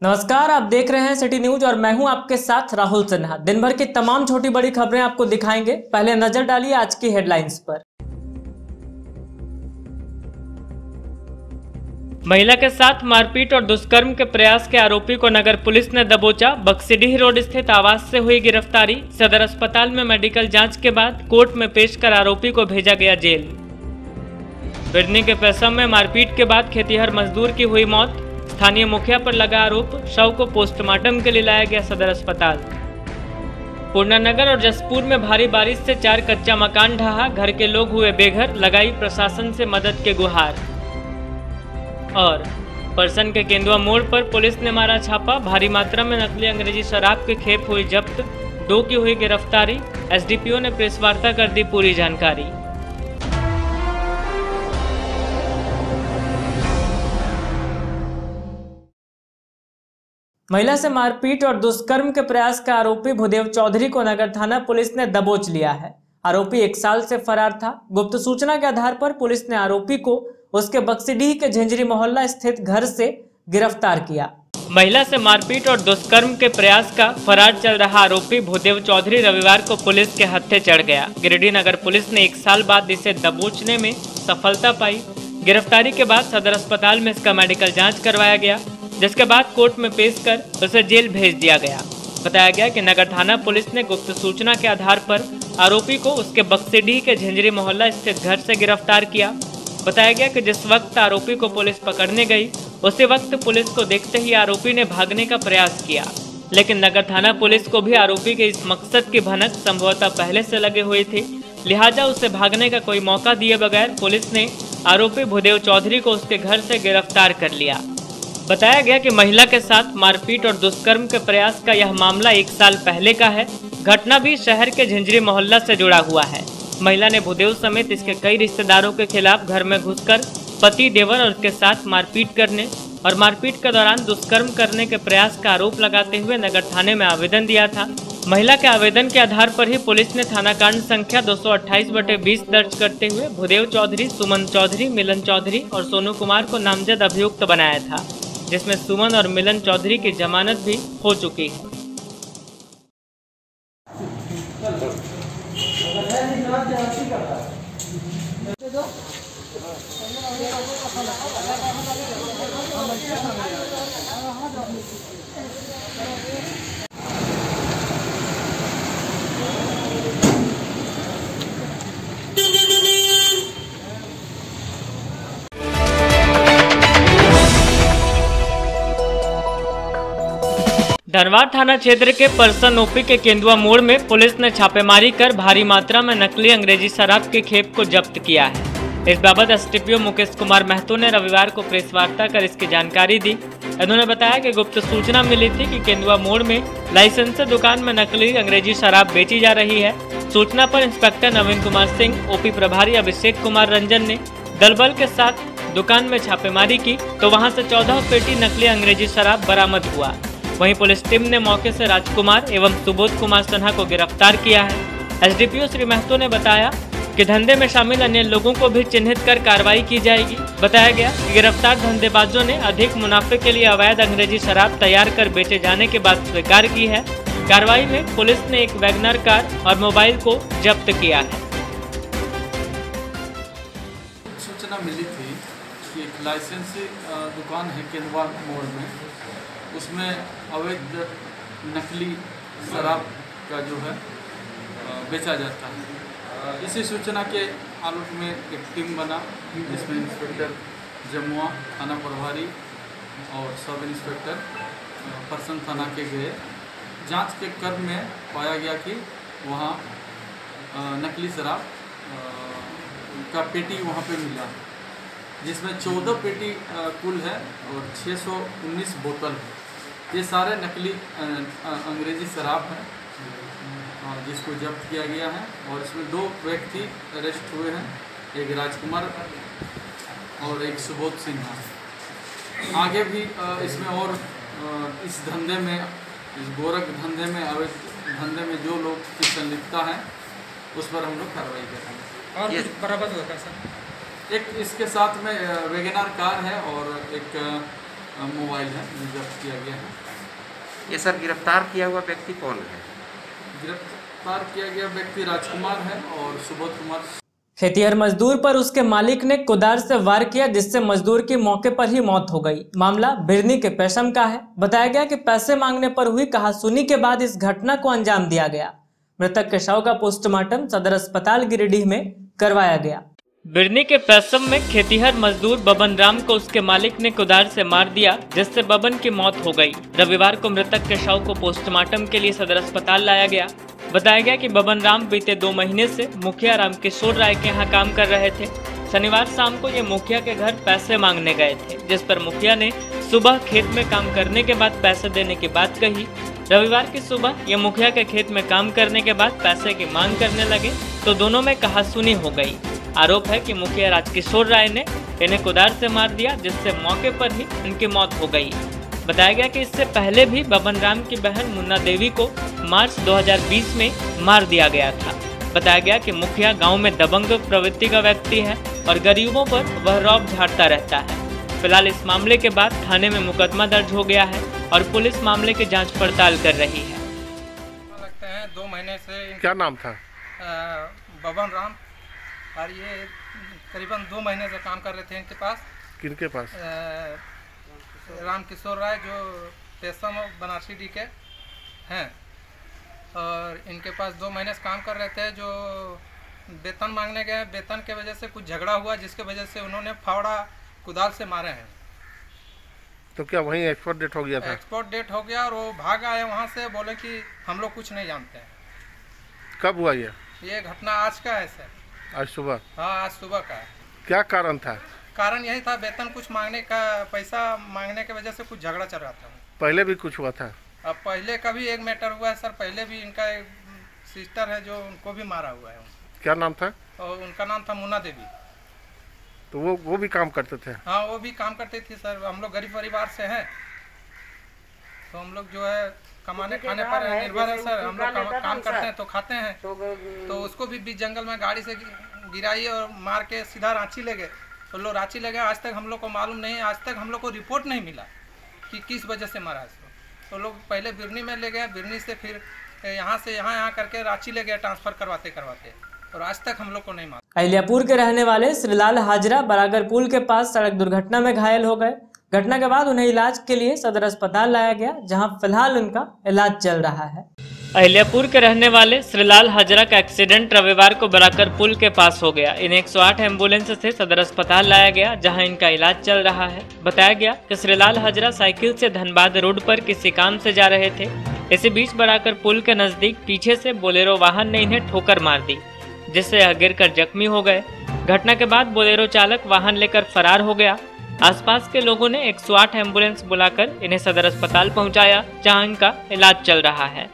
नमस्कार, आप देख रहे हैं सिटी न्यूज और मैं हूं आपके साथ राहुल सिन्हा। दिन भर की तमाम छोटी बड़ी खबरें आपको दिखाएंगे। पहले नजर डालिए आज की हेडलाइंस पर। महिला के साथ मारपीट और दुष्कर्म के प्रयास के आरोपी को नगर पुलिस ने दबोचा। बक्सीडीह रोड स्थित आवास से हुई गिरफ्तारी। सदर अस्पताल में मेडिकल जांच के बाद कोर्ट में पेश कर आरोपी को भेजा गया जेल। बिरनी के पैसम में मारपीट के बाद खेतीहर मजदूर की हुई मौत। स्थानीय मुखिया पर लगा आरोप। शव को पोस्टमार्टम के लिए लाया गया सदर अस्पताल। पूर्णानगर और जसपुर में भारी बारिश से 4 कच्चा मकान ढहा। घर के लोग हुए बेघर। लगाई प्रशासन से मदद के गुहार। और परसन के केंदुआ मोड़ पर पुलिस ने मारा छापा। भारी मात्रा में नकली अंग्रेजी शराब की खेप हुई जब्त। 2 की हुई गिरफ्तारी। एसडीपीओ ने प्रेस वार्ता कर दी पूरी जानकारी। महिला से मारपीट और दुष्कर्म के प्रयास का आरोपी भूदेव चौधरी को नगर थाना पुलिस ने दबोच लिया है। आरोपी 1 साल से फरार था। गुप्त सूचना के आधार पर पुलिस ने आरोपी को उसके बक्सीडीह के झिंझरी मोहल्ला स्थित घर से गिरफ्तार किया। महिला से मारपीट और दुष्कर्म के प्रयास का फरार चल रहा आरोपी भूदेव चौधरी रविवार को पुलिस के हत्थे चढ़ गया। गिरिडीह नगर पुलिस ने 1 साल बाद इसे दबोचने में सफलता पाई। गिरफ्तारी के बाद सदर अस्पताल में इसका मेडिकल जाँच करवाया गया, जिसके बाद कोर्ट में पेश कर उसे जेल भेज दिया गया। बताया गया कि नगर थाना पुलिस ने गुप्त सूचना के आधार पर आरोपी को उसके बक्सीडीह के झिंझरी मोहल्ला स्थित घर से गिरफ्तार किया। बताया गया कि जिस वक्त आरोपी को पुलिस पकड़ने गई, उसी वक्त पुलिस को देखते ही आरोपी ने भागने का प्रयास किया, लेकिन नगर थाना पुलिस को भी आरोपी के इस मकसद की भनक संभवतः पहले से लगे हुई थी। लिहाजा उसे भागने का कोई मौका दिए बगैर पुलिस ने आरोपी भूदेव चौधरी को उसके घर से गिरफ्तार कर लिया। बताया गया कि महिला के साथ मारपीट और दुष्कर्म के प्रयास का यह मामला 1 साल पहले का है। घटना भी शहर के झिंझरी मोहल्ला से जुड़ा हुआ है। महिला ने भूदेव समेत इसके कई रिश्तेदारों के खिलाफ घर में घुसकर पति देवर और उसके साथ मारपीट करने और मारपीट के दौरान दुष्कर्म करने के प्रयास का आरोप लगाते हुए नगर थाने में आवेदन दिया था। महिला के आवेदन के आधार पर ही पुलिस ने थाना कांड संख्या 228/20 दर्ज करते हुए भूदेव चौधरी, सुमन चौधरी, मिलन चौधरी और सोनू कुमार को नामजद अभियुक्त बनाया था, जिसमें सुमन और मिलन चौधरी की जमानत भी हो चुकी है। धनवार थाना क्षेत्र के परसन ओपी के केंदुआ मोड़ में पुलिस ने छापेमारी कर भारी मात्रा में नकली अंग्रेजी शराब की खेप को जब्त किया है। इस बाबत एसडीपीओ मुकेश कुमार महतो ने रविवार को प्रेस वार्ता कर इसकी जानकारी दी। उन्होंने बताया कि गुप्त सूचना मिली थी कि केंदुआ मोड़ में लाइसेंस दुकान में नकली अंग्रेजी शराब बेची जा रही है। सूचना पर इंस्पेक्टर नवीन कुमार सिंह, ओपी प्रभारी अभिषेक कुमार रंजन ने दलबल के साथ दुकान में छापेमारी की तो वहां से 14 पेटी नकली अंग्रेजी शराब बरामद हुआ। वहीं पुलिस टीम ने मौके से राजकुमार एवं सुबोध कुमार सिन्हा को गिरफ्तार किया है। एसडीपीओ श्री महतो ने बताया कि धंधे में शामिल अन्य लोगों को भी चिन्हित कर कार्रवाई की जाएगी। बताया गया कि गिरफ्तार धंधेबाजों ने अधिक मुनाफे के लिए अवैध अंग्रेजी शराब तैयार कर बेचे जाने की बात स्वीकार की है। कार्रवाई में पुलिस ने एक वैगनर कार और मोबाइल को जब्त किया है। सूचना मिली थी कि एक लाइसेंसी दुकान है केंदुआ मोड़ में, उसमें अवैध नकली शराब का जो है बेचा जाता है। इसी सूचना के आलोक में एक टीम बना, जिसमें इंस्पेक्टर जमुआ थाना प्रभारी और सब इंस्पेक्टर परसन थाना के गए। जांच के क्रम में पाया गया कि वहाँ नकली शराब का पेटी वहाँ पे मिला, जिसमें 14 पेटी कुल है और 619 बोतल है। ये सारे नकली अंग्रेजी शराब है, जिसको जब्त किया गया है और इसमें 2 व्यक्ति अरेस्ट हुए हैं, एक राजकुमार और एक सुबोध सिन्हा। आगे भी इसमें और इस धंधे में, इस गोरख धंधे में, अवैध धंधे में जो लोग की संलिप्तता है उस पर हम लोग कार्रवाई करेंगे। और कुछ बरामद हुआ था सर? एक इसके साथ में वैगनर कार है और एक मोबाइल है जो जब्त किया गया है। ये सर गिरफ्तार किया हुआ व्यक्ति कौन है? गिरफ्तार किया गया व्यक्ति राजकुमार है और सुबोध कुमार। खेतिहर मजदूर पर उसके मालिक ने कुदार से वार किया, जिससे मजदूर की मौके पर ही मौत हो गई। मामला बिरनी के पेशम का है। बताया गया कि पैसे मांगने पर हुई कहासुनी के बाद इस घटना को अंजाम दिया गया। मृतक के शव का पोस्टमार्टम सदर अस्पताल गिरिडीह में करवाया गया। बिरनी के पेशम में खेतिहर मजदूर बबन राम को उसके मालिक ने कुदार से मार दिया, जिससे बबन की मौत हो गई। रविवार को मृतक के शव को पोस्टमार्टम के लिए सदर अस्पताल लाया गया। बताया गया कि बबन राम बीते 2 महीने से मुखिया राम किशोर राय के यहाँ काम कर रहे थे। शनिवार शाम को ये मुखिया के घर पैसे मांगने गए थे, जिस पर मुखिया ने सुबह खेत में काम करने के बाद पैसे देने की बात कही। रविवार की सुबह ये मुखिया के खेत में काम करने के बाद पैसे की मांग करने लगे तो दोनों में कहासुनी हो गई। आरोप है कि मुखिया राजकिशोर राय ने इन्हें कुदार से मार दिया, जिससे मौके पर ही उनकी मौत हो गई। बताया गया कि इससे पहले भी बबन राम की बहन मुन्ना देवी को मार्च 2020 में मार दिया गया था। बताया गया कि मुखिया गांव में दबंग प्रवृत्ति का व्यक्ति है और गरीबों पर वह रौब झाड़ता रहता है। फिलहाल इस मामले के बाद थाने में मुकदमा दर्ज हो गया है और पुलिस मामले की जांच पड़ताल कर रही है। लगता है 2 महीने से। क्या नाम था? बबन राम, और ये करीबन 2 महीने से काम कर रहे थे इनके पास। किनके पास? राम किशोर राय, जो पेशम बनारसी डी के हैं, और इनके पास 2 महीने से काम कर रहे थे। जो वेतन मांगने गए, वेतन के वजह से कुछ झगड़ा हुआ, जिसके वजह से उन्होंने फावड़ा कुदाल से मारे हैं। तो क्या वहीं एक्सपायर डेट हो गया था? एक्सपायर डेट हो गया और वो भाग आए वहाँ से, बोले कि हम लोग कुछ नहीं जानते हैं। कब हुआ ये घटना आज का है सर। आज सुबह? हाँ, आज सुबह का है। क्या कारण था? कारण यही था, वेतन कुछ मांगने का, पैसा मांगने की वजह से कुछ झगड़ा चल रहा था। पहले भी कुछ हुआ था? अब पहले का भी एक मैटर हुआ है सर। पहले भी इनका एक सिस्टर है जो उनको भी मारा हुआ है। क्या नाम था? और उनका नाम था मुन्ना देवी। तो वो भी काम करते थे? हाँ, वो भी काम करते थे सर। हम लोग गरीब परिवार से हैं, तो हम लोग जो है कमाने खाने पर निर्भर है सर। हम लोग काम करते हैं तो खाते हैं। तो उसको भी बीच जंगल में गाड़ी से गिराई और मार के सीधा रांची ले गए। तो लोग रांची ले गए। आज तक हम लोग को मालूम नहीं, आज तक हम लोग को रिपोर्ट नहीं मिला कि किस वजह से मारा इसको। तो लोग पहले बिरनी में ले गए, बिरनी से फिर यहाँ से यहाँ करके रांची ले गए ट्रांसफ़र करवाते करवाते, और आज तक हम लोग को नहीं मालूम। अहिल्यापुर के रहने वाले श्रीलाल हाजरा बरागर पुल के पास सड़क दुर्घटना में घायल हो गए। घटना के बाद उन्हें इलाज के लिए सदर अस्पताल लाया गया, जहां फिलहाल उनका इलाज चल रहा है। अहिल्यापुर के रहने वाले श्रीलाल हाजरा का एक्सीडेंट रविवार को बराकर पुल के पास हो गया। इन्हें 108 एम्बुलेंस से सदर अस्पताल लाया गया, जहां इनका इलाज चल रहा है। बताया गया कि श्रीलाल हाजरा साइकिल से धनबाद रोड पर किसी काम से जा रहे थे। इसी बीच बराकर पुल के नजदीक पीछे से बोलेरो वाहन ने इन्हें ठोकर मार दी, जिससे यह गिरकर जख्मी हो गए। घटना के बाद बोलेरो चालक वाहन लेकर फरार हो गया। आसपास के लोगों ने 108 एम्बुलेंस बुलाकर इन्हें सदर अस्पताल पहुंचाया, जहां इनका इलाज चल रहा है।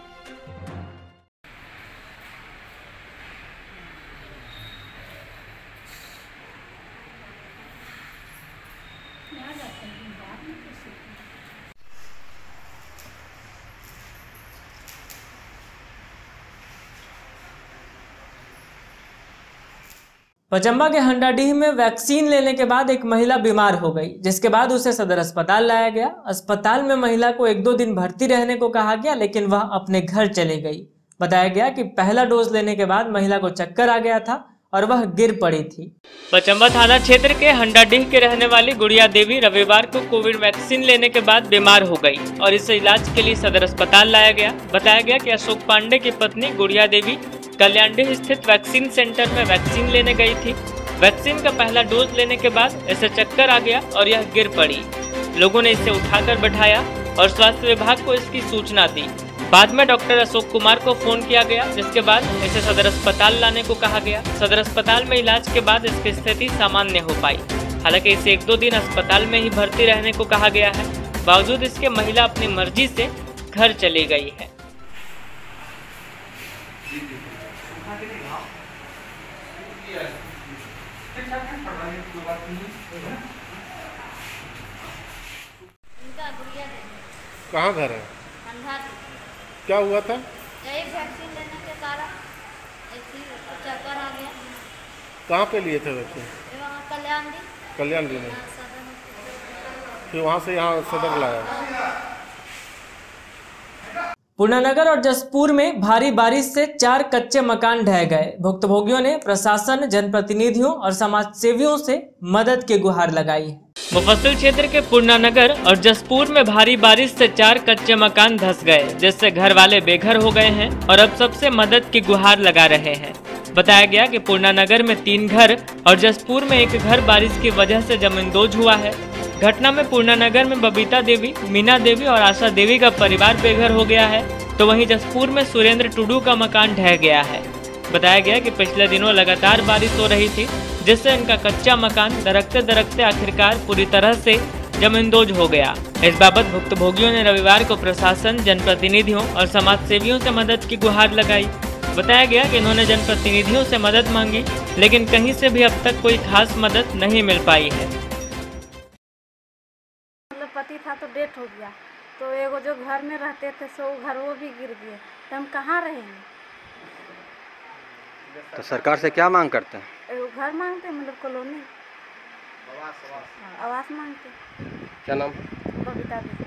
पचम्बा के हंडाडीह में वैक्सीन लेने के बाद एक महिला बीमार हो गई, जिसके बाद उसे सदर अस्पताल लाया गया। अस्पताल में महिला को 1-2 दिन भर्ती रहने को कहा गया, लेकिन वह अपने घर चली गई। बताया गया कि पहला डोज लेने के बाद महिला को चक्कर आ गया था और वह गिर पड़ी थी। पचम्बा थाना क्षेत्र के हंडाडीह के रहने वाली गुड़िया देवी रविवार को कोविड वैक्सीन लेने के बाद बीमार हो गई और इसे इलाज के लिए सदर अस्पताल लाया गया। बताया गया कि अशोक पांडे की पत्नी गुड़िया देवी कल्याणडीह स्थित वैक्सीन सेंटर में वैक्सीन लेने गई थी। वैक्सीन का पहला डोज लेने के बाद इसे चक्कर आ गया और यह गिर पड़ी। लोगों ने इसे उठाकर बैठाया और स्वास्थ्य विभाग को इसकी सूचना दी। बाद में डॉक्टर अशोक कुमार को फोन किया गया, जिसके बाद इसे सदर अस्पताल लाने को कहा गया। सदर अस्पताल में इलाज के बाद इसकी स्थिति सामान्य हो पाई। हालांकि इसे 1-2 दिन अस्पताल में ही भर्ती रहने को कहा गया है। बावजूद इसके महिला अपनी मर्जी से घर चली गई है। कहाँ घर है? क्या हुआ था? यही वैक्सीन लेने के कारण चक्कर आ गया। कहाँ पे लिए थे वैक्सीन? कल्याण कल्याण दी में। फिर वहाँ से यहाँ सदर लाया। पूर्णानगर और जसपुर में भारी बारिश से 4 कच्चे मकान ढह गए। भुक्तभोगियों ने प्रशासन, जनप्रतिनिधियों और समाज सेवियों से मदद की गुहार लगाई है। मुफस्सिल क्षेत्र के पूर्णानगर और जसपुर में भारी बारिश से 4 कच्चे मकान धंस गए, जिससे घर वाले बेघर हो गए हैं और अब सबसे मदद की गुहार लगा रहे हैं। बताया गया कि पूर्णानगर में 3 घर और जसपुर में 1 घर बारिश की वजह से जमींदोज हुआ है। घटना में पूर्णानगर में बबीता देवी, मीना देवी और आशा देवी का परिवार बेघर हो गया है, तो वहीं जसपुर में सुरेंद्र टुडू का मकान ढह गया है। बताया गया कि पिछले दिनों लगातार बारिश हो रही थी, जिससे इनका कच्चा मकान दरकते दरकते आखिरकार पूरी तरह से जमींदोज हो गया। इस बाबत भुक्तभोगियों ने रविवार को प्रशासन, जनप्रतिनिधियों और समाज सेवियों से मदद की गुहार लगाई। बताया गया कि इन्होंने जनप्रतिनिधियों से मदद मांगी, लेकिन कहीं से भी अब तक कोई खास मदद नहीं मिल पाई है। पति था तो डेथ हो गया, तो एगो जो घर में रहते थे सो घर वो भी गिर गए, तो हम कहाँ रहेंगे। तो सरकार से क्या मांग करते हैं? एगो घर मांगते, मतलब कॉलोनी आवास मांगते। क्या नाम? बबीता देवी।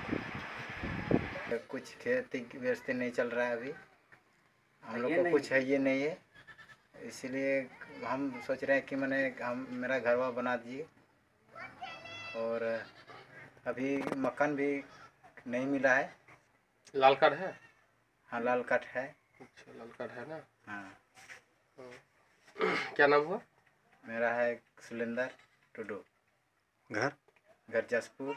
कुछ खेती व्यवस्था नहीं चल रहा है अभी, हम लोग को कुछ है ये नहीं है, इसलिए हम सोच रहे हैं कि हम मेरा घरवा बना दिए। और अभी मकान भी नहीं मिला है। लाल कार्ड है? हाँ, लाल कार्ड है। अच्छा, लाल कार्ड है ना? हाँ। क्या नाम हुआ? मेरा है सुरेंद्र टुडू। घर जसपुर।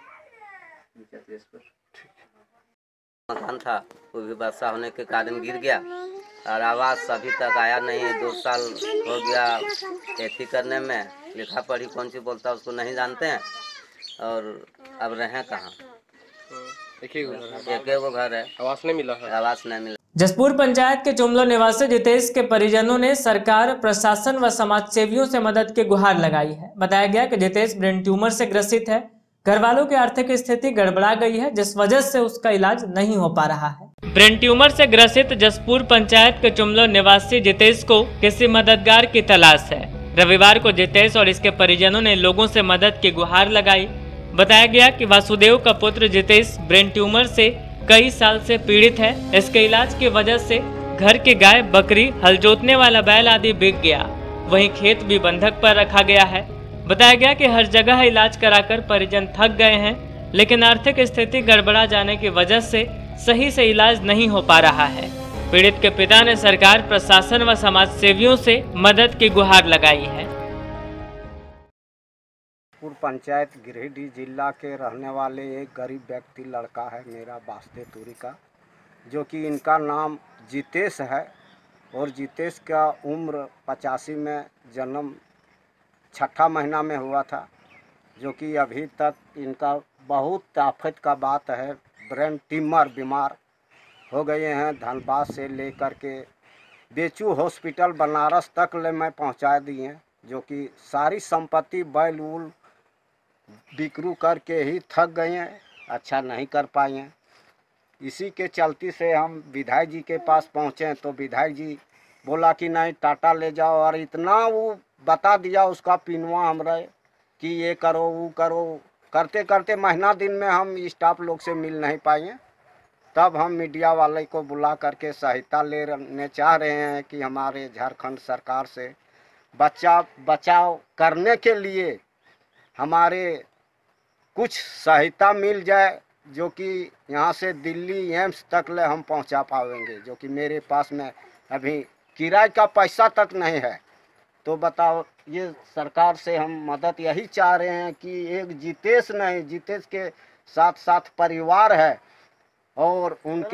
मकान था, वो भी वर्षा होने के कारण गिर गया और आवास अभी तक आया नहीं है। 2 साल हो गया खेती करने में, लिखा पढ़ी कौन सी बोलता उसको नहीं जानते हैं, और अब रहें कहाँ। एक ही वो घर है, आवास नहीं मिला है। आवास नहीं मिला। जसपुर पंचायत के चुमलो निवासी जितेश के परिजनों ने सरकार, प्रशासन व समाज सेवियों से मदद की गुहार लगाई है। बताया गया कि जितेश ब्रेन ट्यूमर से ग्रसित है। घर वालों की आर्थिक स्थिति गड़बड़ा गई है, जिस वजह से उसका इलाज नहीं हो पा रहा है। ब्रेन ट्यूमर से ग्रसित जसपुर पंचायत के चुमलो निवासी जितेश को किसी मददगार की तलाश है। रविवार को जितेश और इसके परिजनों ने लोगों से मदद की गुहार लगाई। बताया गया कि वासुदेव का पुत्र जितेश ब्रेन ट्यूमर से कई साल से पीड़ित है। इसके इलाज की वजह से घर की गाय, बकरी, हल जोतने वाला बैल आदि बिक गया, वहीं खेत भी बंधक पर रखा गया है। बताया गया कि हर जगह इलाज कराकर परिजन थक गए हैं, लेकिन आर्थिक स्थिति गड़बड़ा जाने की वजह से सही से इलाज नहीं हो पा रहा है। पीड़ित के पिता ने सरकार, प्रशासन व समाज सेवियों से मदद की गुहार लगाई है। जसपुर पंचायत गिरिडीह जिला के रहने वाले एक गरीब व्यक्ति लड़का है मेरा वासुदेव तुरी का, जो कि इनका नाम जितेश है, और जितेश का उम्र 85 में जन्म 6ठा महीना में हुआ था, जो कि अभी तक इनका बहुत आफत का बात है। ब्रेन ट्यूमर बीमार हो गए हैं। धनबाद से लेकर के बेचू हॉस्पिटल बनारस तक ले मैं पहुंचा दिए, जो कि सारी संपत्ति बैल वूल बिक्रू करके ही थक गए हैं, अच्छा नहीं कर पाए हैं। इसी के चलती से हम विधायक जी के पास पहुँचे, तो विधायक जी बोला कि नहीं टाटा ले जाओ, और इतना वो बता दिया उसका पिनवा हमरा कि ये करो वो करो, करते करते महीना दिन में हम स्टाफ लोग से मिल नहीं पाए। तब हम मीडिया वाले को बुला करके सहायता लेने चाह रहे हैं कि हमारे झारखंड सरकार से बचाव करने के लिए हमारे कुछ सहायता मिल जाए, जो कि यहाँ से दिल्ली एम्स तक ले हम पहुँचा पाएंगे, जो कि मेरे पास में अभी किराए का पैसा तक नहीं है। तो बताओ, ये सरकार से हम मदद यही चाह रहे हैं कि एक जितेश नहीं, जितेश के साथ साथ परिवार है, और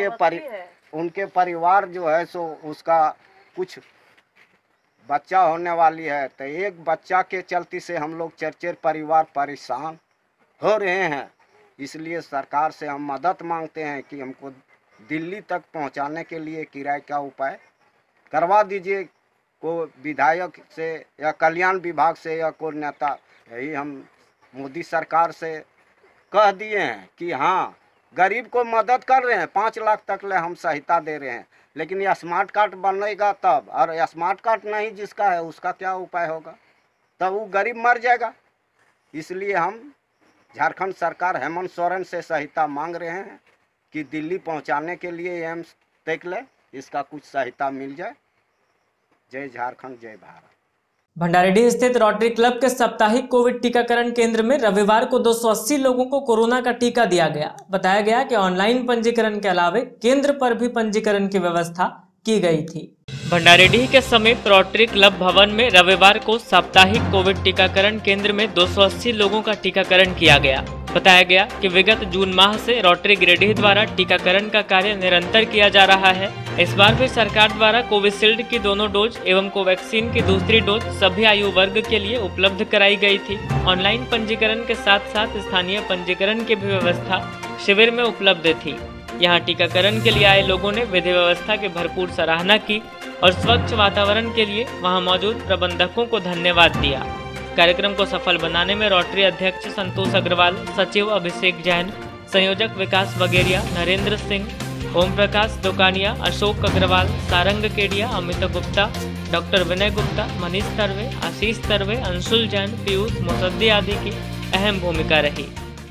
उनके परिवार जो है सो उसका कुछ बच्चा होने वाली है, तो एक बच्चा के चलती से हम लोग चरचर परिवार परेशान हो रहे हैं। इसलिए सरकार से हम मदद मांगते हैं कि हमको दिल्ली तक पहुंचाने के लिए किराए का उपाय करवा दीजिए, को विधायक से या कल्याण विभाग से या कोई नेता। यही हम मोदी सरकार से कह दिए हैं कि हाँ, गरीब को मदद कर रहे हैं, 5 लाख तक ले हम सहायता दे रहे हैं, लेकिन ये स्मार्ट कार्ड बनेगा तब, और स्मार्ट कार्ड नहीं जिसका है उसका क्या उपाय होगा, तब वो गरीब मर जाएगा। इसलिए हम झारखंड सरकार हेमंत सोरेन से सहायता मांग रहे हैं कि दिल्ली पहुंचाने के लिए एम्स देख ले, इसका कुछ सहायता मिल जाए। जय झारखंड, जय भारत। भंडारीडीह स्थित रोटरी क्लब के साप्ताहिक कोविड टीकाकरण केंद्र में रविवार को 280 लोगों को कोरोना का टीका दिया गया। बताया गया कि ऑनलाइन पंजीकरण के अलावे केंद्र पर भी पंजीकरण की व्यवस्था की गई थी। भंडारीडीह के समीप रोटरी क्लब भवन में रविवार को साप्ताहिक कोविड टीकाकरण केंद्र में 280 लोगों का टीकाकरण किया गया। बताया गया कि विगत जून माह से रोटरी गिरिडीह द्वारा टीकाकरण का कार्य निरंतर किया जा रहा है। इस बार भी सरकार द्वारा कोविशील्ड की दोनों डोज एवं कोवैक्सीन की दूसरी डोज सभी आयु वर्ग के लिए उपलब्ध कराई गई थी। ऑनलाइन पंजीकरण के साथ साथ स्थानीय पंजीकरण की भी व्यवस्था शिविर में उपलब्ध थी। यहाँ टीकाकरण के लिए आए लोगों ने विधि व्यवस्था की भरपूर सराहना की और स्वच्छ वातावरण के लिए वहां मौजूद प्रबंधकों को धन्यवाद दिया। कार्यक्रम को सफल बनाने में रोटरी अध्यक्ष संतोष अग्रवाल, सचिव अभिषेक जैन, संयोजक विकास बगेरिया, नरेंद्र सिंह, ओम प्रकाश दुकानिया, अशोक अग्रवाल, सारंग केडिया, अमित गुप्ता, डॉक्टर विनय गुप्ता, मनीष तरवे, आशीष तरवे, अंशुल जैन, पीयूष मुसद्दी आदि की अहम भूमिका रही।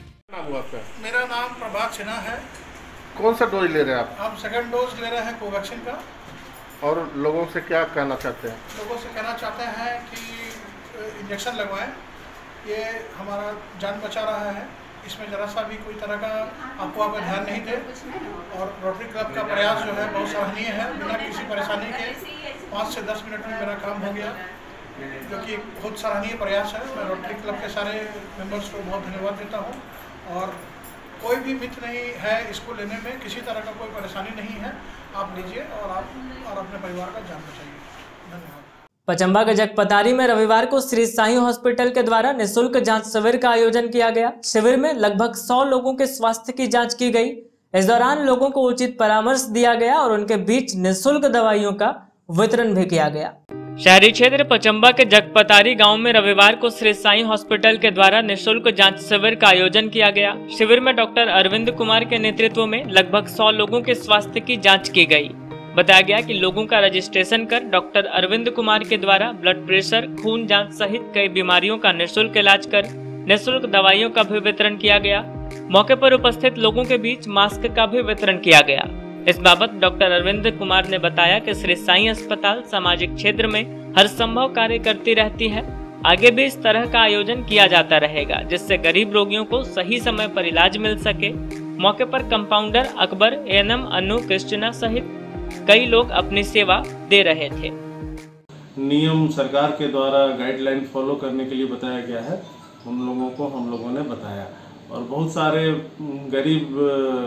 मेरा नाम प्रभात सिन्हा है। कौन सा डोज ले रहे हैं आप? हम सेकंड डोज ले रहे हैं कोवैक्सीन का। और लोगों से क्या कहना चाहते हैं? लोगों से कहना चाहते हैं कि इंजेक्शन लगवाएं, ये हमारा जान बचा रहा है। इसमें ज़रा सा भी कोई तरह का अफवाह पर ध्यान नहीं दे। और रोटरी क्लब का प्रयास जो है बहुत सराहनीय है। बिना किसी परेशानी के 5 से 10 मिनट में मेरा काम हो गया, जो कि एक बहुत सराहनीय प्रयास है। मैं रोटरी क्लब के सारे मेंबर्स को बहुत धन्यवाद देता हूँ। और कोई भी मिथ नहीं है इसको लेने में, किसी तरह का कोई परेशानी नहीं है। आप लीजिए और अपने परिवार का जान बचाइए। धन्यवाद। पचम्बा के जगपतारी में रविवार को श्री साईं हॉस्पिटल के द्वारा निःशुल्क जांच शिविर का आयोजन किया गया। शिविर में लगभग 100 लोगों के स्वास्थ्य की जांच की गई। इस दौरान लोगों को उचित परामर्श दिया गया और उनके बीच निःशुल्क दवाइयों का वितरण भी किया गया। शहरी क्षेत्र पचम्बा के जगपतारी गांव में रविवार को श्री साईं हॉस्पिटल के द्वारा निःशुल्क जांच शिविर का आयोजन किया गया। शिविर में डॉक्टर अरविंद कुमार के नेतृत्व में लगभग 100 लोगों के स्वास्थ्य की जांच की गई। बताया गया कि लोगों का रजिस्ट्रेशन कर डॉक्टर अरविंद कुमार के द्वारा ब्लड प्रेशर, खून जांच सहित कई बीमारियों का निःशुल्क इलाज कर निःशुल्क दवाइयों का भी वितरण किया गया। मौके पर उपस्थित लोगों के बीच मास्क का भी वितरण किया गया। इस बाबत डॉक्टर अरविंद कुमार ने बताया कि श्री साईं अस्पताल सामाजिक क्षेत्र में हर संभव कार्य करती रहती है। आगे भी इस तरह का आयोजन किया जाता रहेगा, जिससे गरीब रोगियों को सही समय पर इलाज मिल सके। मौके पर कंपाउंडर अकबर, एएनएम अनु कृष्णा सहित कई लोग अपनी सेवा दे रहे थे। नियम सरकार के द्वारा गाइडलाइन फॉलो करने के लिए बताया गया है, उन लोगों को हम लोगों ने बताया। और बहुत सारे गरीब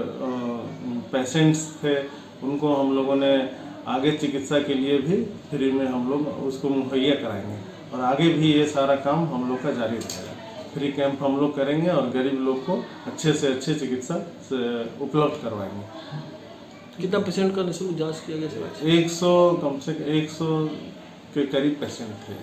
पेशेंट्स थे, उनको हम लोगों ने आगे चिकित्सा के लिए भी फ्री में हम लोग उसको मुहैया कराएंगे। और आगे भी ये सारा काम हम लोग का जारी रहेगा। फ्री कैंप हम लोग करेंगे और गरीब लोग को अच्छे से अच्छे चिकित्सा उपलब्ध करवाएंगे। कितना पेशेंट का निःशुल्क जांच किया गया? 100 कम से 100 के करीब पेशेंट थे।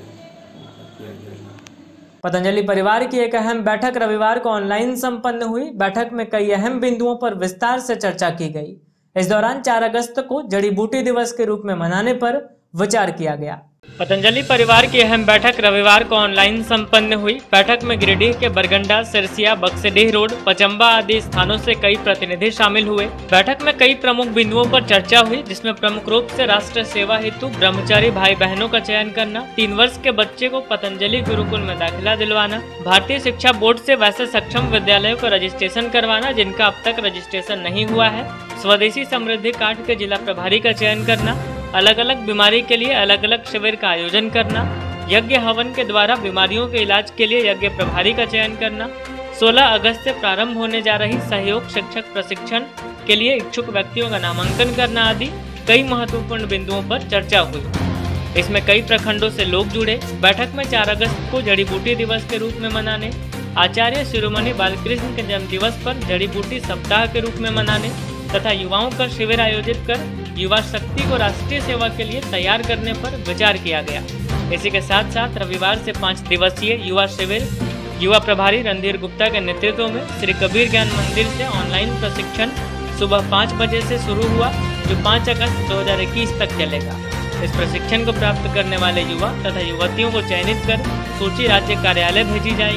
पतंजलि परिवार की एक अहम बैठक रविवार को ऑनलाइन संपन्न हुई। बैठक में कई अहम बिंदुओं पर विस्तार से चर्चा की गई। इस दौरान 4 अगस्त को जड़ी बूटी दिवस के रूप में मनाने पर विचार किया गया। पतंजलि परिवार की अहम बैठक रविवार को ऑनलाइन संपन्न हुई। बैठक में गिरिडीह के बरगंडा, सिरसिया, बक्सडीह रोड, पचम्बा आदि स्थानों से कई प्रतिनिधि शामिल हुए। बैठक में कई प्रमुख बिंदुओं पर चर्चा हुई, जिसमें प्रमुख रूप से राष्ट्र सेवा हेतु ब्रह्मचारी भाई बहनों का चयन करना, 3 वर्ष के बच्चे को पतंजलि गुरुकुल में दाखिला दिलवाना, भारतीय शिक्षा बोर्ड से वैसे सक्षम विद्यालयों का रजिस्ट्रेशन करवाना जिनका अब तक रजिस्ट्रेशन नहीं हुआ है, स्वदेशी समृद्धि कार्ड के जिला प्रभारी का चयन करना, अलग अलग बीमारी के लिए अलग अलग शिविर का आयोजन करना, यज्ञ हवन के द्वारा बीमारियों के इलाज के लिए यज्ञ प्रभारी का चयन करना, 16 अगस्त से प्रारंभ होने जा रही सहयोग शिक्षक प्रशिक्षण के लिए इच्छुक व्यक्तियों का नामांकन करना आदि कई महत्वपूर्ण बिंदुओं पर चर्चा हुई। इसमें कई प्रखंडों से लोग जुड़े। बैठक में 4 अगस्त को जड़ी बूटी दिवस के रूप में मनाने, आचार्य शिरोमणि बालकृष्ण के जन्म दिवस पर जड़ी बूटी सप्ताह के रूप में मनाने तथा युवाओं का शिविर आयोजित कर युवा शक्ति को राष्ट्रीय सेवा के लिए तैयार करने पर विचार किया गया। इसी के साथ साथ रविवार से 5 दिवसीय युवा शिविर युवा प्रभारी रणधीर गुप्ता के नेतृत्व में श्री कबीर ज्ञान मंदिर से ऑनलाइन प्रशिक्षण सुबह 5 बजे से शुरू हुआ, जो 5 अगस्त 2021 तक चलेगा। इस प्रशिक्षण को प्राप्त करने वाले युवा तथा युवतियों को चयनित कर सूची राज्य कार्यालय भेजी जाएगी।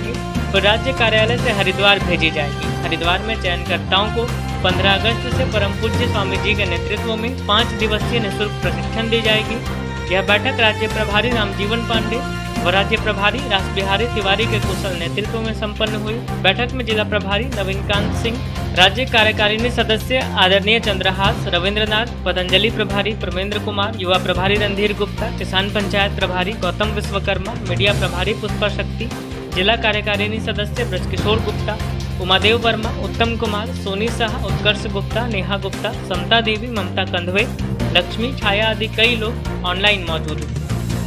फिर राज्य कार्यालय से हरिद्वार भेजी जाएगी। हरिद्वार में चयनकर्ताओं को 15 अगस्त से परम पूज्य स्वामी जी के नेतृत्व में 5 दिवसीय निःशुल्क प्रशिक्षण दी जाएगी। यह बैठक राज्य प्रभारी रामजीवन पांडे व राज्य प्रभारी रासबिहारी तिवारी के कुशल नेतृत्व में संपन्न हुई। बैठक में जिला प्रभारी नवीनकांत सिंह, राज्य कार्यकारिणी सदस्य आदरणीय चंद्रहास रविंद्रनाथ, पतंजलि प्रभारी प्रमेंद्र कुमार, युवा प्रभारी रणधीर गुप्ता, किसान पंचायत प्रभारी गौतम विश्वकर्मा, मीडिया प्रभारी पुष्पा शक्ति, जिला कार्यकारिणी सदस्य ब्रजकिशोर गुप्ता, उमादेव वर्मा, उत्तम कुमार, सोनी शाह, उत्कर्ष गुप्ता, नेहा गुप्ता, समता देवी, ममता कंधवे, लक्ष्मी छाया आदि कई लोग ऑनलाइन मौजूद हुए।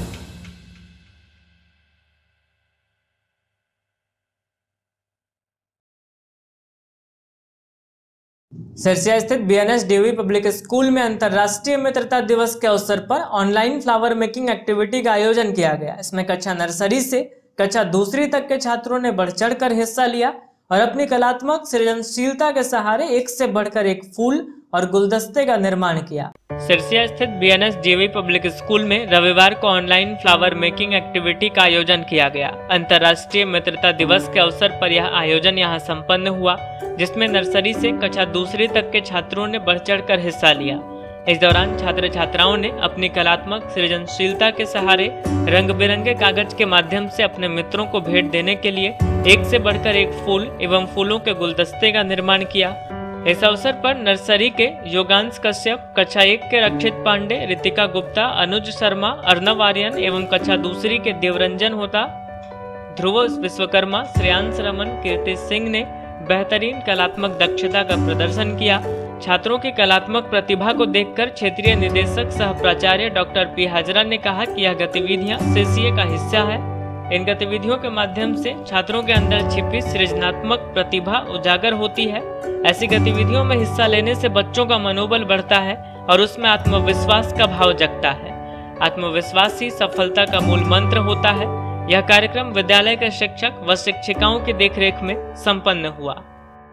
सिरसिया स्थित बीएनएस डीवी पब्लिक स्कूल में अंतर्राष्ट्रीय मित्रता दिवस के अवसर पर ऑनलाइन फ्लावर मेकिंग एक्टिविटी का आयोजन किया गया। इसमें कक्षा नर्सरी से कक्षा दूसरी तक के छात्रों ने बढ़ चढ़कर हिस्सा लिया और अपनी कलात्मक सृजनशीलता के सहारे एक से बढ़कर एक फूल और गुलदस्ते का निर्माण किया। सिरसिया स्थित बीएनएस डीवी पब्लिक स्कूल में रविवार को ऑनलाइन फ्लावर मेकिंग एक्टिविटी का आयोजन किया गया। अंतर्राष्ट्रीय मित्रता दिवस के अवसर पर यह आयोजन यहां संपन्न हुआ, जिसमें नर्सरी से कक्षा दूसरी तक के छात्रों ने बढ़ चढ़कर हिस्सा लिया। इस दौरान छात्र छात्राओं ने अपनी कलात्मक सृजनशीलता के सहारे रंग बिरंगे कागज के माध्यम से अपने मित्रों को भेंट देने के लिए एक से बढ़कर एक फूल एवं फूलों के गुलदस्ते का निर्माण किया। इस अवसर पर नर्सरी के योगांश कश्यप, कक्षा 1 के रक्षित पांडे, रितिका गुप्ता, अनुज शर्मा, अर्नव आर्यन एवं कक्षा दूसरी के देवरंजन होता, ध्रुव विश्वकर्मा, श्रेयांश रमन, कीर्ति सिंह ने बेहतरीन कलात्मक दक्षता का प्रदर्शन किया। छात्रों की कलात्मक प्रतिभा को देखकर क्षेत्रीय निदेशक सह प्राचार्य डॉक्टर पी हाजरा ने कहा कि यह गतिविधियां सीसीए का हिस्सा है। इन गतिविधियों के माध्यम से छात्रों के अंदर छिपी सृजनात्मक प्रतिभा उजागर होती है। ऐसी गतिविधियों में हिस्सा लेने से बच्चों का मनोबल बढ़ता है और उसमें आत्मविश्वास का भाव जगता है। आत्मविश्वास ही सफलता का मूल मंत्र होता है। यह कार्यक्रम विद्यालय के शिक्षक व शिक्षिकाओं की देखरेख में संपन्न हुआ।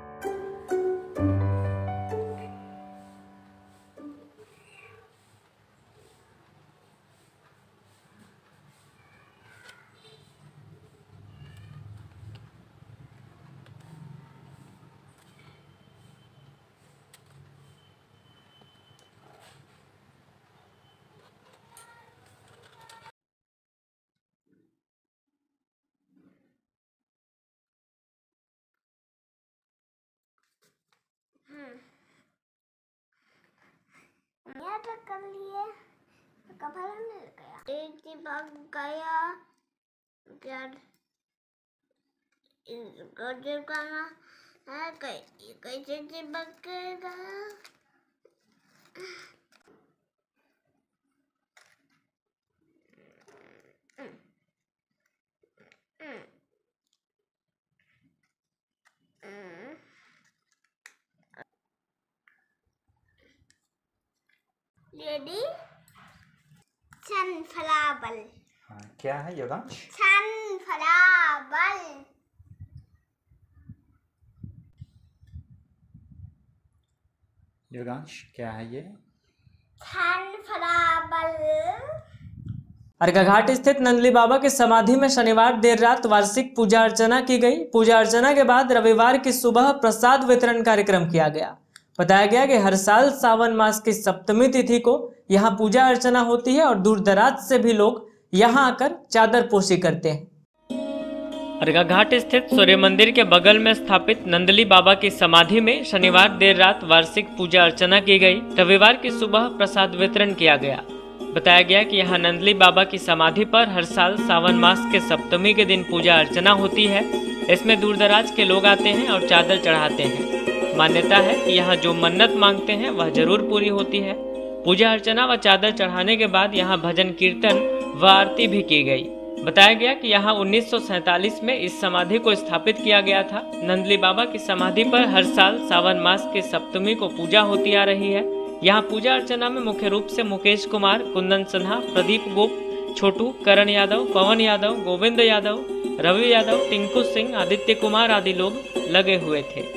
तो कर लिए कपड़ा मिल गया, एक चिपक गया, करना है कैसे चिपक गया। Lady sunflower. हाँ, क्या है योगांश? सनफ्लावर। योगांश क्या है ये? सनफ्लावर। अर्घाघाट स्थित नंदली बाबा की समाधि में शनिवार देर रात वार्षिक पूजा अर्चना की गई। पूजा अर्चना के बाद रविवार की सुबह प्रसाद वितरण कार्यक्रम किया गया। बताया गया कि हर साल सावन मास की सप्तमी तिथि को यहाँ पूजा अर्चना होती है और दूर दराज से भी लोग यहाँ आकर चादर पोशी करते हैं। अर्घाघाट स्थित सूर्य मंदिर के बगल में स्थापित नंदली बाबा की समाधि में शनिवार देर रात वार्षिक पूजा अर्चना की गई। रविवार की सुबह प्रसाद वितरण किया गया। बताया गया कि यहाँ नंदली बाबा की समाधि पर हर साल सावन मास के सप्तमी के दिन पूजा अर्चना होती है। इसमें दूर दराज के लोग आते हैं और चादर चढ़ाते हैं। मान्यता है कि यहाँ जो मन्नत मांगते हैं वह जरूर पूरी होती है। पूजा अर्चना व चादर चढ़ाने के बाद यहाँ भजन कीर्तन व आरती भी की गई। बताया गया कि यहाँ 1947 में इस समाधि को स्थापित किया गया था। नंदली बाबा की समाधि पर हर साल सावन मास की सप्तमी को पूजा होती आ रही है। यहाँ पूजा अर्चना में मुख्य रूप से मुकेश कुमार, कुंदन सिन्हा, प्रदीप गोप, छोटू, करण यादव, पवन यादव, गोविंद यादव, रवि यादव, टिंकू सिंह, आदित्य कुमार आदि लोग लगे हुए थे।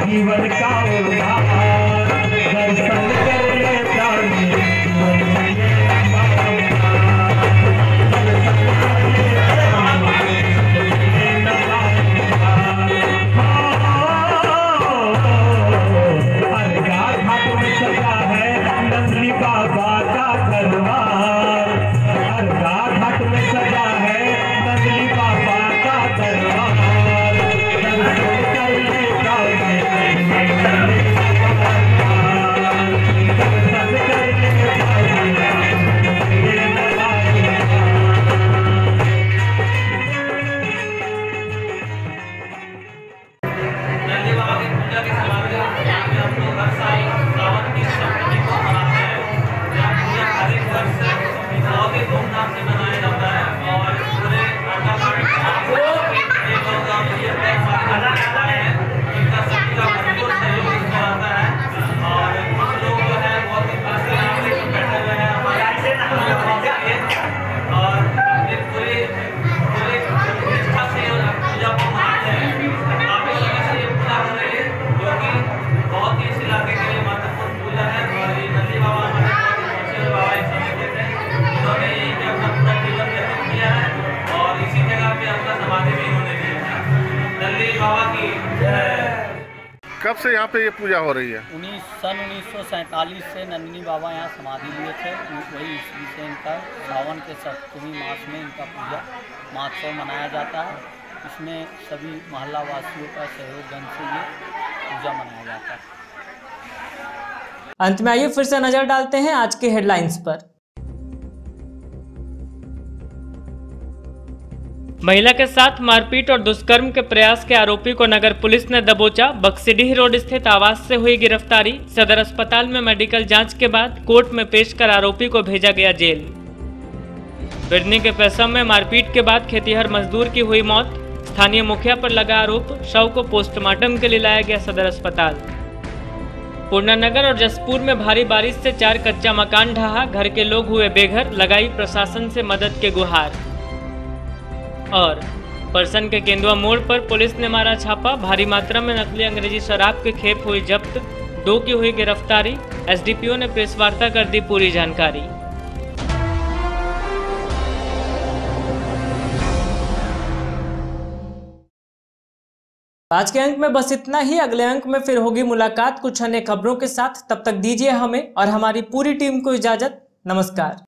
जीवन का उद्धार दर्शन कर ले प्राणी कब से यहाँ पे ये पूजा हो रही है? सन 1947 से नंदिनी बाबा यहाँ समाधि लिए थे। वही ईस्वी से इनका सावन के सप्तमी मास में इनका पूजा महोत्सव मनाया जाता है। इसमें सभी मोहल्ला वासियों का सहयोग धन से ये पूजा मनाया जाता है। अंत में आइए फिर से नजर डालते हैं आज के हेडलाइंस पर। महिला के साथ मारपीट और दुष्कर्म के प्रयास के आरोपी को नगर पुलिस ने दबोचा। बक्सीडीह रोड स्थित आवास से हुई गिरफ्तारी। सदर अस्पताल में मेडिकल जांच के बाद कोर्ट में पेश कर आरोपी को भेजा गया जेल। बिरनी के पैसम में मारपीट के बाद खेतीहर मजदूर की हुई मौत। स्थानीय मुखिया पर लगा आरोप। शव को पोस्टमार्टम के लिए लाया गया सदर अस्पताल। पूर्णानगर और जसपुर में भारी बारिश से 4 कच्चा मकान ढहा। घर के लोग हुए बेघर। लगाई प्रशासन से मदद के गुहार। और परसन के केंदुआ मोड़ पर पुलिस ने मारा छापा। भारी मात्रा में नकली अंग्रेजी शराब की खेप हुई जब्त। 2 की हुई गिरफ्तारी। एसडीपीओ ने प्रेस वार्ता कर दी पूरी जानकारी। आज के अंक में बस इतना ही। अगले अंक में फिर होगी मुलाकात कुछ अन्य खबरों के साथ। तब तक दीजिए हमें और हमारी पूरी टीम को इजाजत। नमस्कार।